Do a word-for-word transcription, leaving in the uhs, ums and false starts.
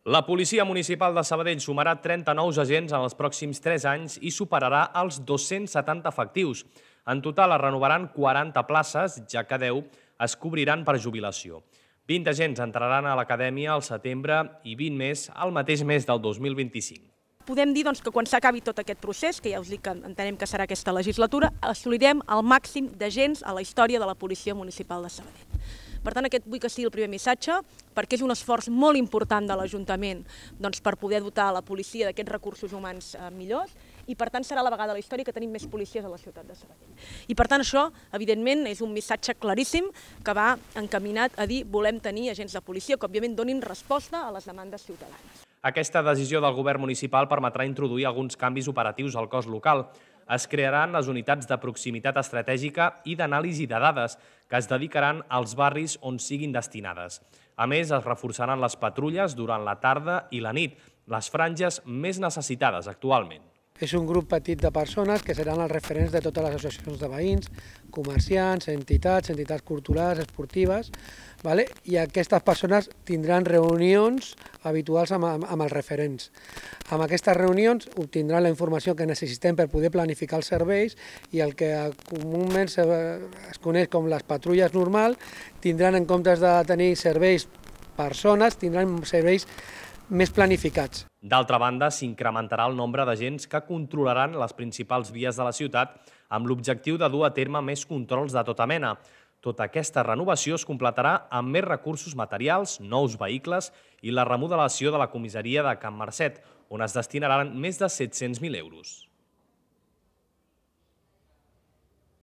La policia municipal de Sabadell sumarà trenta nous agents en els pròxims tres anys i superarà els dos-cents setanta efectius. En total es renovaran quaranta places, ja que deu es cobriran per jubilació. vint agents entraran a l'acadèmia al setembre i vint més al mateix mes del dos mil vint-i-cinc. Podem dir doncs, que quan s'acabi tot aquest procés, que ja us dic que entenem que serà aquesta legislatura, assolirem el màxim d'agents a la història de la policia municipal de Sabadell. Per tant, aquest vull que sigui el primer missatge, perquè és un esforç molt important de l'Ajuntament doncs, per poder dotar la policia d'aquests recursos humans eh, millors, i per tant serà la vegada a la història que tenim més policies a la ciutat de Sabadell. I per tant això, evidentment, és un missatge claríssim que va encaminat a dir volem tenir agents de policia que òbviament donin resposta a les demandes ciutadanes. Aquesta decisió del govern municipal permetrà introduir alguns canvis operatius al cos local. Es crearan les unitats de proximitat estratègica i d'anàlisi de dades que es dedicaran als barris on siguin destinades. A més, es reforçaran les patrulles durant la tarda i la nit, les franges més necessitades actualment. És un grup petit de persones que seran els referents de totes les associacions de veïns, comerciants, entitats, entitats culturals, esportives, vale? I aquestes persones tindran reunions habituals amb, amb els referents. Amb aquestes reunions obtindran la informació que necessitem per poder planificar els serveis i el que comúment es coneix com les patrulles normal tindran, en comptes de tenir serveis persones, tindran serveis més planificats. D'altra banda, s'incrementarà el nombre d'agents que controlaran les principals vies de la ciutat amb l'objectiu de dur a terme més controls de tota mena. Tota aquesta renovació es completarà amb més recursos materials, nous vehicles i la remodelació de la comissaria de Can Marcet, on es destinaran més de set-cents mil euros.